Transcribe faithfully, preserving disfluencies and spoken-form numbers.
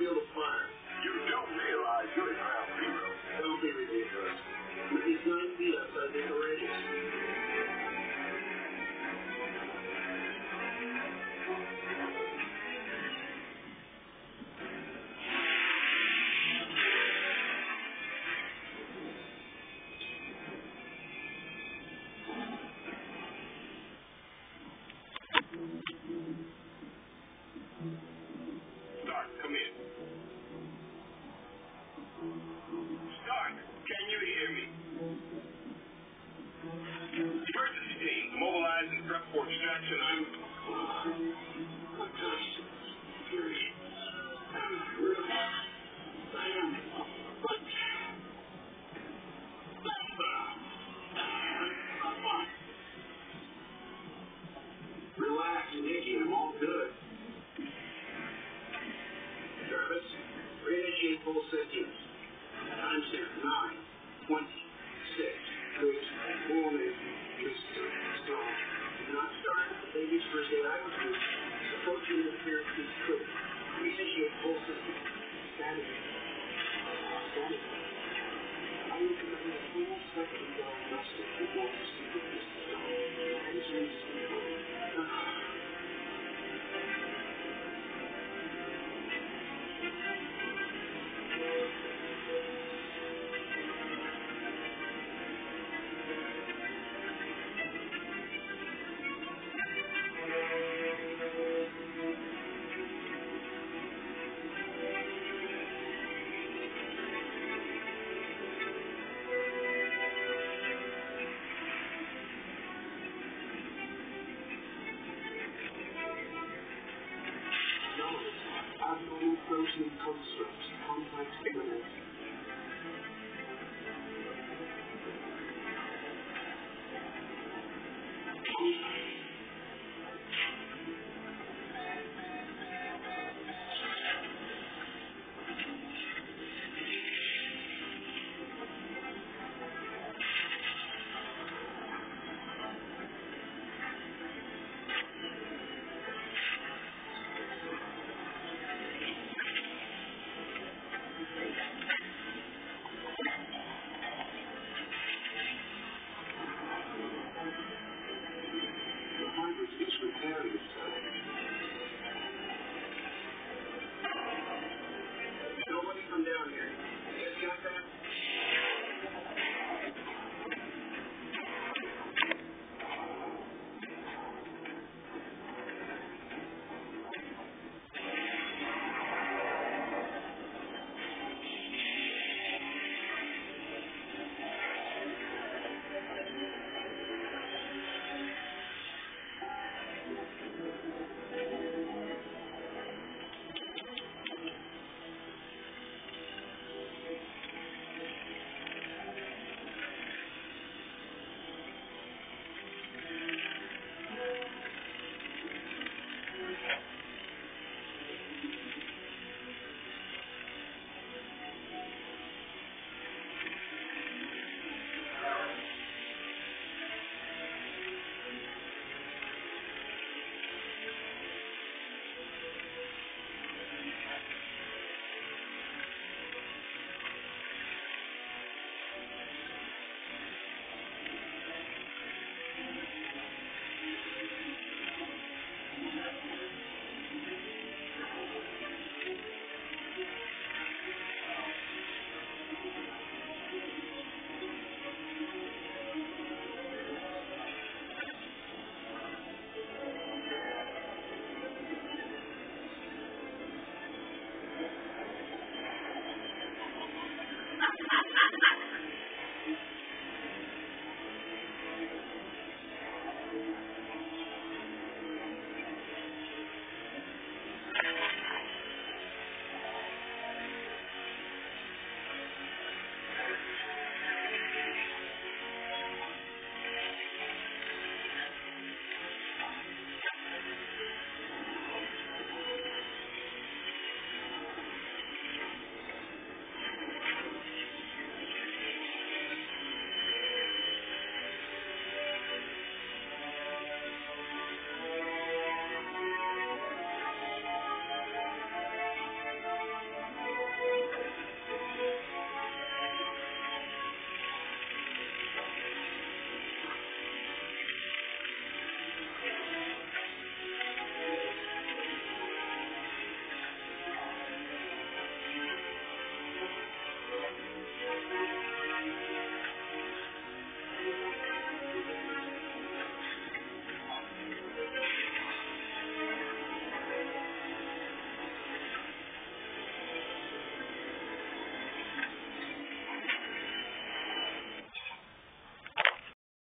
feel the fire. You don't realize you're a ground zero. Don't be ridiculous. It's nine feet outside the radius. Stark, come in. Stark, can you hear me? Emergency team, mobilize and prep for extraction. I'm... Oh, gosh. Period. Really? I am. But... I'm fine. Relax, Nikki. I'm all good. Travis, reinitiate full systems. Timestamp nine, twenty, six, good, warning, system, stall. Do not start the baby's first aid items group. Approaching interference is quick. Reinitiate full systems. Static. Static. I recommend a full second diagnostic before proceeding with this stall. Entering system. Abnormal protein constructs, complex elements. The virus is repairing itself. Nobody come down here. You guys got that?